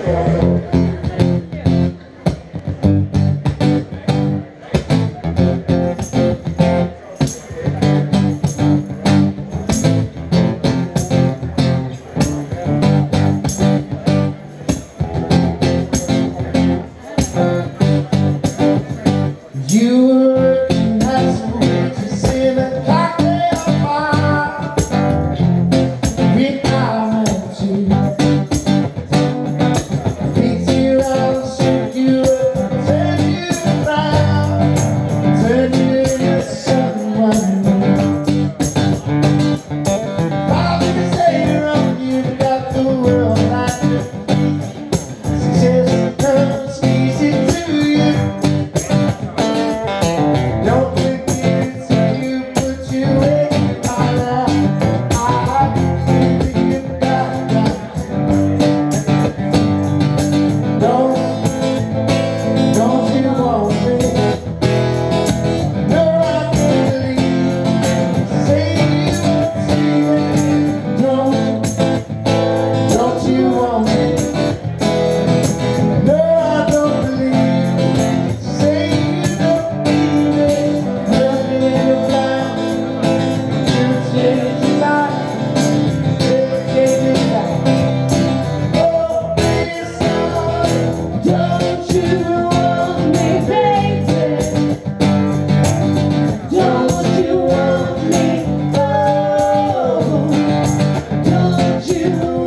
You were working nights and weekends in a cocktail bar. When I went to beat you out, shoot you up, turn you around, turn you into someone new. Probably say you're wrong, you've got the world at your feet. Success comes easy to you. Don't forget it's you put you in my life. I think you got that. Don't you want me? No, I can't believe. Say you won't see me. Don't you want me? No, I don't believe. Say you don't need me. Nothing in your life to change your life. Change your life. Oh, baby, don't you want me, baby? Don't you want me? Oh, don't you